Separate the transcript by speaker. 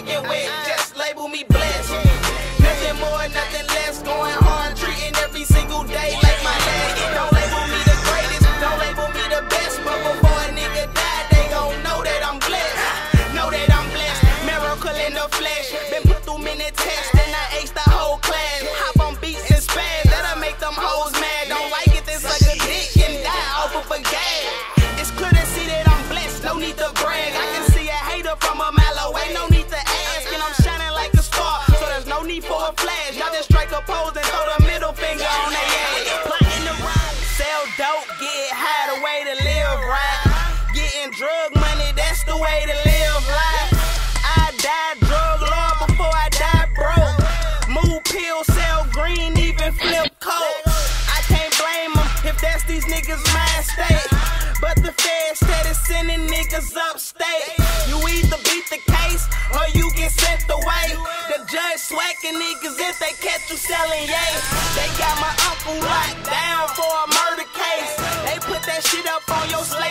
Speaker 1: get wet, just label me blessed. Nothing more, nothing less, going hard, treating every single day like my last. Don't label me the greatest, don't label me the best, but before a nigga die, they gon' know that I'm blessed. Know that I'm blessed, miracle in the flesh. Been put through many tests, and I aced the whole class. Hop on beats and spaz, that'll make them hoes mad. Don't like it, then suck a dick and die off of a gas. It's clear to see that I'm blessed, no need to brag. I can see a hater from a mile away, no need to ask. And I'm shining like a star, so there's no need for a flash. Y'all just strike a pose and throw the middle finger on their ass. Plotting the ride, sell dope, get high, the way to live right. Getting drug money, that's the way to live life. I died drug lord before I died broke. Move pills, sell green, even flip coke. I can't blame them if that's these niggas' mind state. But the feds steady sending niggas upstate. You either beat the case or you get sent away. The judge swacking niggas if they catch you selling yay. They got my uncle locked down for a murder case. They put that shit up on your slave.